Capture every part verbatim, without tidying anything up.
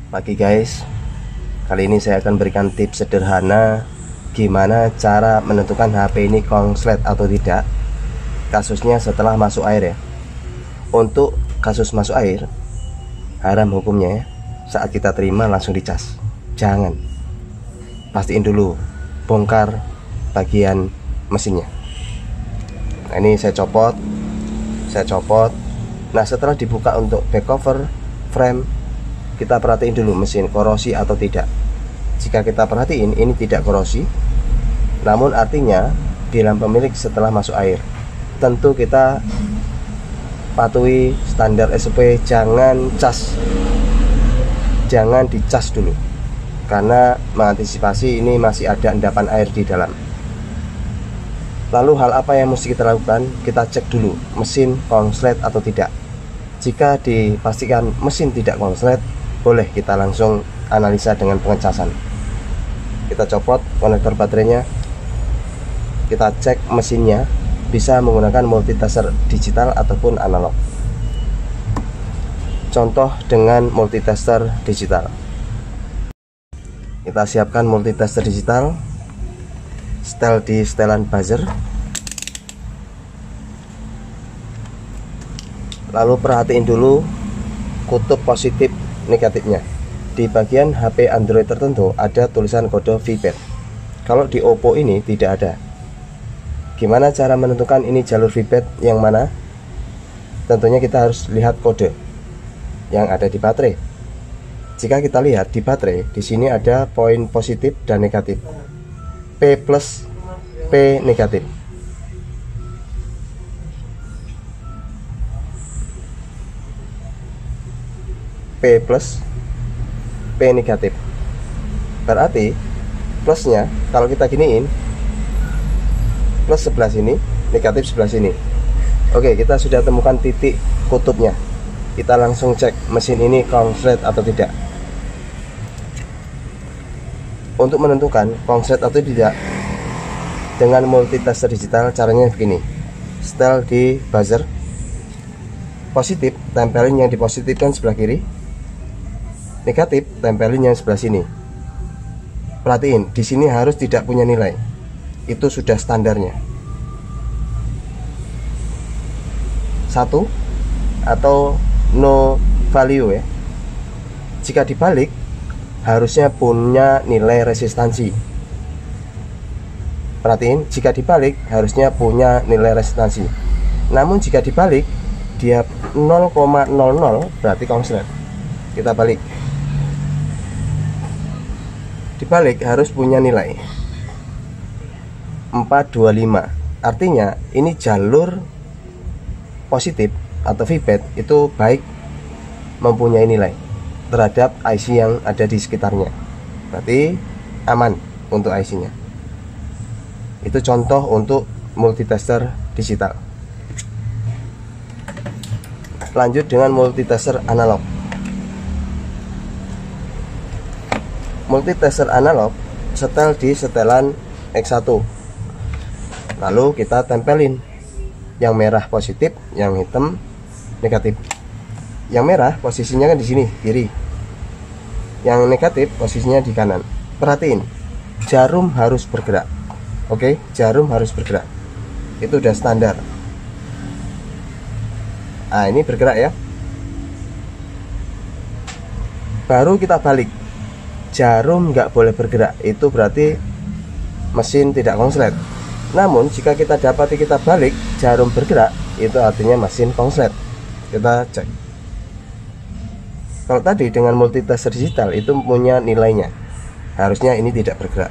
Pagi guys, kali ini saya akan berikan tips sederhana gimana cara menentukan H P ini konslet atau tidak, kasusnya setelah masuk air ya. Untuk kasus masuk air, haram hukumnya ya, saat kita terima langsung dicas. Jangan, pastiin dulu, bongkar bagian mesinnya. Nah ini saya copot, saya copot. Nah setelah dibuka untuk back cover, frame, kita perhatiin dulu mesin korosi atau tidak. Jika kita perhatiin ini tidak korosi, namun artinya bilang pemilik setelah masuk air. Tentu kita patuhi standar S O P, jangan cas, jangan dicas dulu, karena mengantisipasi ini masih ada endapan air di dalam. Lalu hal apa yang mesti kita lakukan? Kita cek dulu mesin konslet atau tidak. Jika dipastikan mesin tidak konslet, boleh kita langsung analisa dengan pengecasan. Kita copot konektor baterainya, kita cek mesinnya, bisa menggunakan multitester digital ataupun analog. Contoh dengan multitester digital, kita siapkan multitester digital, setel di setelan buzzer, lalu perhatiin dulu kutub positif negatifnya. Di bagian H P Android tertentu ada tulisan kode V P A D. Kalau di Oppo ini tidak ada. Gimana cara menentukan ini jalur V P A D yang mana? Tentunya kita harus lihat kode yang ada di baterai. Jika kita lihat di baterai, di sini ada poin positif dan negatif. P plus, P negatif. P plus, P negatif. Berarti plusnya kalau kita giniin, plus sebelah sini, negatif sebelah sini. Oke, kita sudah temukan titik kutubnya. Kita langsung cek mesin ini konslet atau tidak. Untuk menentukan konslet atau tidak dengan multitester digital, caranya begini. Setel di buzzer positif, tempelin yang dipositifkan sebelah kiri. Negatif, tempelin yang sebelah sini. Perhatiin, di sini harus tidak punya nilai. Itu sudah standarnya. Satu atau no value ya. Jika dibalik, harusnya punya nilai resistansi. Perhatiin, jika dibalik harusnya punya nilai resistansi. Namun jika dibalik dia nol koma nol nol, berarti konslet. Kita balik. Dibalik harus punya nilai empat dua lima. Artinya ini jalur positif atau V P A D itu baik, mempunyai nilai terhadap I C yang ada di sekitarnya. Berarti aman untuk I C-nya. Itu contoh untuk multitester digital. Lanjut dengan multitester analog. Multitester analog setel di setelan X satu. Lalu kita tempelin. Yang merah positif, yang hitam negatif. Yang merah posisinya kan di sini, kiri. Yang negatif posisinya di kanan. Perhatiin, jarum harus bergerak. Oke, jarum harus bergerak. Itu udah standar. Nah, ini bergerak ya. Baru kita balik. Jarum nggak boleh bergerak, itu berarti mesin tidak konslet. Namun jika kita dapati kita balik jarum bergerak, itu artinya mesin konslet. Kita cek. Kalau tadi dengan multitester digital itu punya nilainya, harusnya ini tidak bergerak.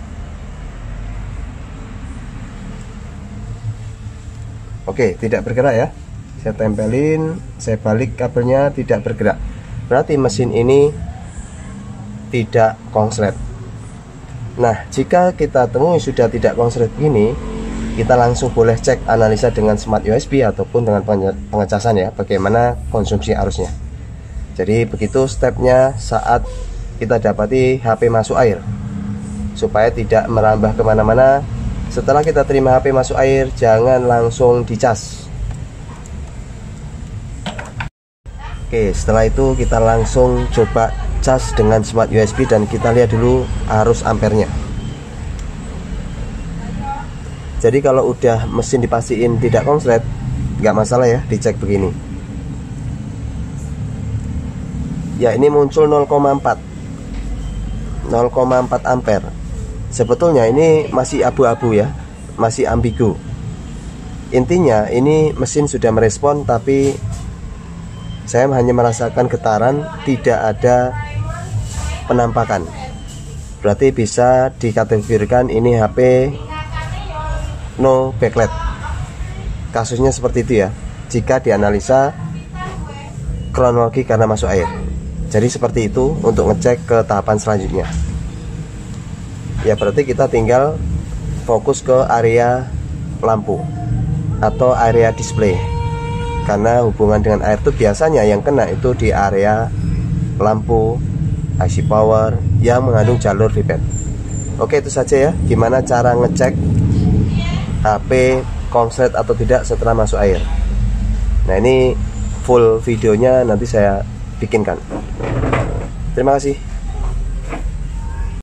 Oke, tidak bergerak ya. Saya tempelin, saya balik kabelnya, tidak bergerak. Berarti mesin ini tidak konslet. Nah, jika kita temui sudah tidak konslet begini, kita langsung boleh cek analisa dengan smart U S B ataupun dengan pengecasan ya, bagaimana konsumsi arusnya. Jadi begitu stepnya saat kita dapati H P masuk air, supaya tidak merambah kemana-mana. Setelah kita terima H P masuk air, jangan langsung dicas. Oke, setelah itu kita langsung coba cas dengan smart U S B dan kita lihat dulu arus ampernya. Jadi kalau udah mesin dipastiin tidak konslet, nggak masalah ya, dicek begini. Ya, ini muncul nol koma empat ampere. Sebetulnya ini masih abu-abu ya, masih ambigu. Intinya ini mesin sudah merespon, tapi saya hanya merasakan getaran, tidak ada penampakan. Berarti bisa dikategorikan ini H P no backlight. Kasusnya seperti itu ya, jika dianalisa kronologi karena masuk air. Jadi seperti itu untuk ngecek ke tahapan selanjutnya. Ya, berarti kita tinggal fokus ke area lampu atau area display, karena hubungan dengan air itu biasanya yang kena itu di area lampu I C power yang mengandung jalur V P E T. Oke, itu saja ya, gimana cara ngecek H P konslet atau tidak setelah masuk air. Nah, ini full videonya nanti saya bikinkan. Terima kasih.